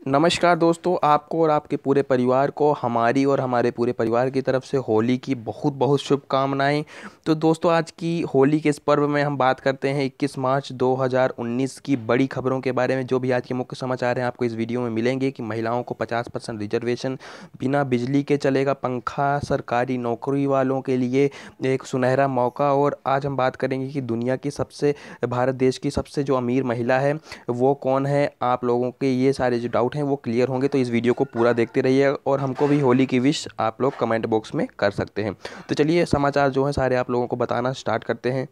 नमस्कार दोस्तों, आपको और आपके पूरे परिवार को हमारी और हमारे पूरे परिवार की तरफ से होली की बहुत बहुत शुभकामनाएं। तो दोस्तों, आज की होली के इस पर्व में हम बात करते हैं 21 मार्च 2019 की बड़ी खबरों के बारे में। जो भी आज के मुख्य समाचार हैं आपको इस वीडियो में मिलेंगे कि महिलाओं को 50% रिजर्वेशन, बिना बिजली के चलेगा पंखा, सरकारी नौकरी वालों के लिए एक सुनहरा मौका। और आज हम बात करेंगे कि दुनिया की भारत देश की सबसे जो अमीर महिला है वो कौन है। आप लोगों के ये सारे जो डाउट हैं वो क्लियर होंगे, तो इस वीडियो को पूरा देखते रहिए और हमको भी होली की विश आप लोग कमेंट बॉक्स में कर सकते हैं। तो चलिए समाचार जो है सारे आप लोगों को बताना स्टार्ट करते हैं।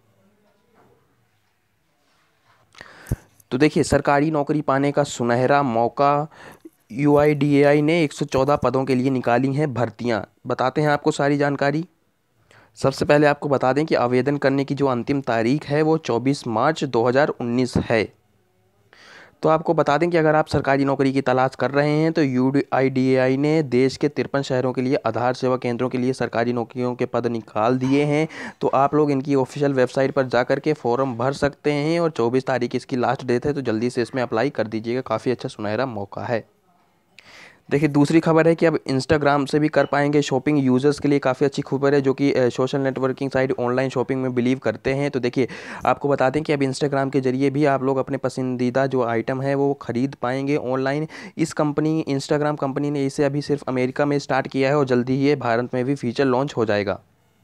तो देखिए, सरकारी नौकरी पाने का सुनहरा मौका। यूआईडीएआई ने 114 पदों के लिए निकाली हैं भर्तियां। बताते हैं आपको सारी जानकारी। सबसे पहले आपको बता दें कि आवेदन करने की जो अंतिम तारीख है वो 24 मार्च 2019 है। तो आपको बता दें कि अगर आप सरकारी नौकरी की तलाश कर रहे हैं तो यूआईडीएआई ने देश के 53 शहरों के लिए आधार सेवा केंद्रों के लिए सरकारी नौकरियों के पद निकाल दिए हैं। तो आप लोग इनकी ऑफिशियल वेबसाइट पर जा कर के फॉर्म भर सकते हैं और 24 तारीख इसकी लास्ट डेट है, तो जल्दी से इसमें अप्लाई कर दीजिएगा। काफ़ी अच्छा सुनहरा मौका है। देखिए, दूसरी खबर है कि अब इंस्टाग्राम से भी कर पाएंगे शॉपिंग। यूज़र्स के लिए काफ़ी अच्छी खबर है जो कि social networking site online shopping में बिलीव करते हैं। तो देखिए, आपको बता दें कि अब इंस्टाग्राम के जरिए भी आप लोग अपने पसंदीदा जो आइटम है वो खरीद पाएंगे ऑनलाइन। इंस्टाग्राम कंपनी ने इसे अभी सिर्फ अमेरिका में स्टार्ट किया है और जल्दी ही ये भारत में भी फीचर लॉन्च हो जाएगा।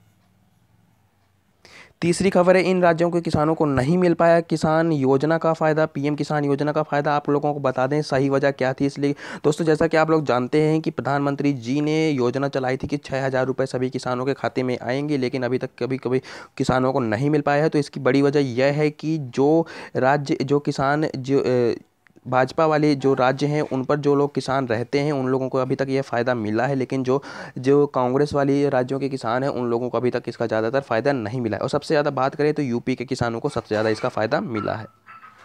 तीसरी खबर है, इन राज्यों के किसानों को नहीं मिल पाया किसान योजना का फ़ायदा। पीएम किसान योजना का फ़ायदा आप लोगों को बता दें सही वजह क्या थी। इसलिए दोस्तों, जैसा कि आप लोग जानते हैं कि प्रधानमंत्री जी ने योजना चलाई थी कि 6,000 रुपये सभी किसानों के खाते में आएंगे, लेकिन अभी तक कभी कभी किसानों को नहीं मिल पाया है। तो इसकी बड़ी वजह यह है कि जो किसान भाजपा वाले जो राज्य हैं उन पर जो लोग किसान रहते हैं उन लोगों को अभी तक ये फ़ायदा मिला है, लेकिन जो जो कांग्रेस वाली राज्यों के किसान हैं उन लोगों को अभी तक इसका ज़्यादातर फ़ायदा नहीं मिला है। और सबसे ज़्यादा बात करें तो यूपी के किसानों को सबसे ज़्यादा इसका फ़ायदा मिला है।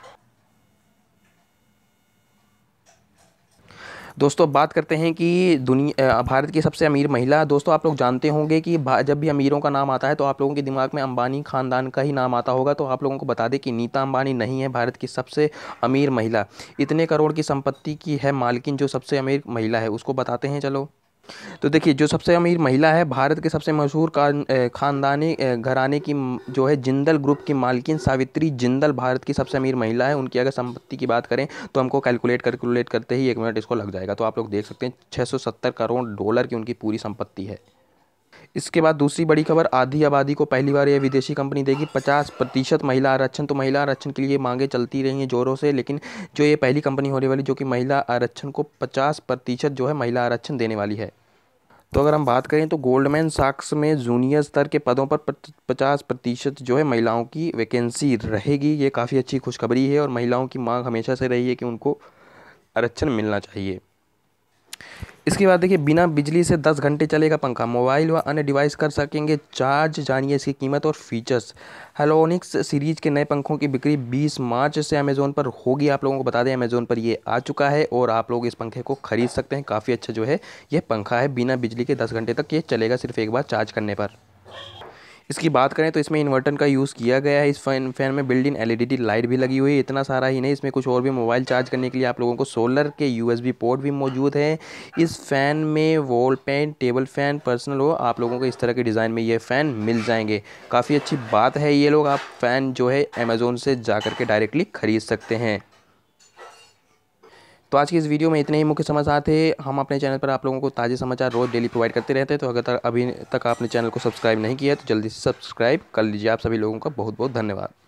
दोस्तों, अब बात करते हैं कि भारत की सबसे अमीर महिला। दोस्तों, आप लोग जानते होंगे कि जब भी अमीरों का नाम आता है तो आप लोगों के दिमाग में अंबानी खानदान का ही नाम आता होगा। तो आप लोगों को बता दें कि नीता अंबानी नहीं है भारत की सबसे अमीर महिला। इतने करोड़ की संपत्ति की है मालकिन जो सबसे अमीर महिला है, उसको बताते हैं चलो। तो देखिए, जो सबसे अमीर महिला है भारत के सबसे मशहूर खानदानी घराने की जो है जिंदल ग्रुप की मालकिन सावित्री जिंदल भारत की सबसे अमीर महिला है। उनकी अगर संपत्ति की बात करें तो हमको कैलकुलेट करते ही 1 मिनट इसको लग जाएगा। तो आप लोग देख सकते हैं 670 करोड़ डॉलर की उनकी पूरी संपत्ति है। इसके बाद दूसरी बड़ी खबर, आधी आबादी को पहली बार ये विदेशी कंपनी देगी 50% महिला आरक्षण। तो महिला आरक्षण के लिए मांगे चलती रही हैं जोरों से, लेकिन जो ये पहली कंपनी होने वाली जो कि महिला आरक्षण को 50% जो है महिला आरक्षण देने वाली है। तो अगर हम बात करें तो गोल्डमैन सैक्स में जूनियर स्तर के पदों पर 50% जो है महिलाओं की वैकेंसी रहेगी। ये काफ़ी अच्छी खुशखबरी है और महिलाओं की मांग हमेशा से रही है कि उनको आरक्षण मिलना चाहिए। इसके बाद देखिए, बिना बिजली से 10 घंटे चलेगा पंखा, मोबाइल व अन्य डिवाइस कर सकेंगे चार्ज। जानिए इसकी कीमत और फीचर्स। हेलोनिक्स सीरीज के नए पंखों की बिक्री 20 मार्च से अमेज़ोन पर होगी। आप लोगों को बता दें अमेज़ोन पर ये आ चुका है और आप लोग इस पंखे को खरीद सकते हैं। काफ़ी अच्छा जो है ये पंखा है, बिना बिजली के 10 घंटे तक ये चलेगा सिर्फ एक बार चार्ज करने पर। इसकी बात करें तो इसमें इन्वर्टर का यूज़ किया गया है। इस फैन में बिल्ट इन एलईडी लाइट भी लगी हुई है। इतना सारा ही नहीं, इसमें कुछ और भी मोबाइल चार्ज करने के लिए आप लोगों को सोलर के यूएसबी पोर्ट भी मौजूद है। इस फ़ैन में wall paint, table fan, personal हो, आप लोगों को इस तरह के डिज़ाइन में ये फ़ैन मिल जाएंगे। काफ़ी अच्छी बात है। ये लोग आप फ़ैन जो है अमेज़ोन से जा कर के डायरेक्टली ख़रीद सकते हैं। तो आज की इस वीडियो में इतने ही मुख्य समाचार थे। हम अपने चैनल पर आप लोगों को ताज़े समाचार रोज़ डेली प्रोवाइड करते रहते हैं। तो अगर अभी तक आपने चैनल को सब्सक्राइब नहीं किया है तो जल्दी से सब्सक्राइब कर लीजिए। आप सभी लोगों का बहुत बहुत धन्यवाद।